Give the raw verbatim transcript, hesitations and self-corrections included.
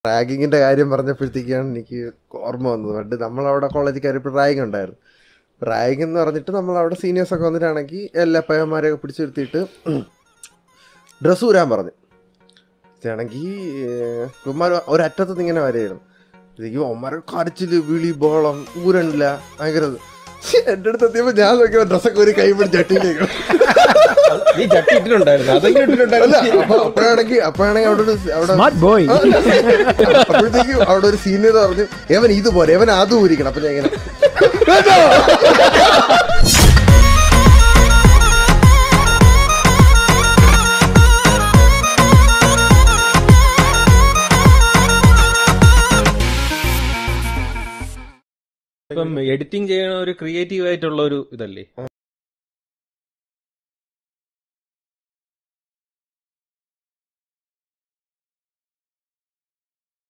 റാഗിങ്ങിന്റെ കാര്യം പറഞ്ഞപ്പോഴത്തേക്കാണ് എനിക്ക് ഓർമ്മ വന്നത്. പണ്ട് നമ്മളവിടെ കോളേജിൽ കയറിയപ്പോൾ റാഗിങ് ഉണ്ടായിരുന്നു. റാഗിങ് എന്ന് പറഞ്ഞിട്ട് നമ്മളവിടെ സീനിയേഴ്സൊക്കെ വന്നിട്ടാണെങ്കിൽ എല്ലാ പയ്യന്മാരെയൊക്കെ പിടിച്ചിരുത്തിയിട്ട് ഡ്രസ്സ് ഊരാൻ പറഞ്ഞു. ആണെങ്കിൽ ഉമ്മാർ ഒരറ്റത്തുനിന്ന് ഇങ്ങനെ വരെയായിരുന്നു. ഇതേക്കും ഒമ്മര കരച്ചില് വിളി ബോളം ഊരണില്ല ഭയങ്കര. എന്റെ അടുത്ത് എത്തിയപ്പോ ഞാൻ നോക്കിയപ്പോ ഡ്രസ്സൊക്കെ ഒരു കൈ പിടി ചട്ടിയിലേക്ക്. അപ്പോഴാണെങ്കിൽ അപ്പോഴാണെങ്കിൽ അവിടെ ഒരു അവിടെ അപ്പോഴത്തേക്കും അവിടെ ഒരു സീനിയർ പറഞ്ഞു എവൻ ഇതുപോലെ എവൻ അത് ഊരിക്കണം. അപ്പൊ ഞാൻ ഇങ്ങനെ ഇപ്പം എഡിറ്റിംഗ് ചെയ്യണ ഒരു ക്രിയേറ്റീവ് ആയിട്ടുള്ള ഒരു ഇതല്ലേ.